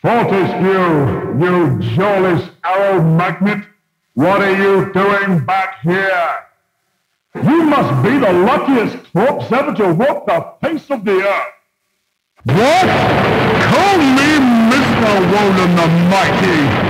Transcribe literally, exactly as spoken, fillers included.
Fortescue, you jawless arrow magnet, what are you doing back here? You must be the luckiest corpse ever to walk the face of the earth. What? Call me Mister Woden the Mighty.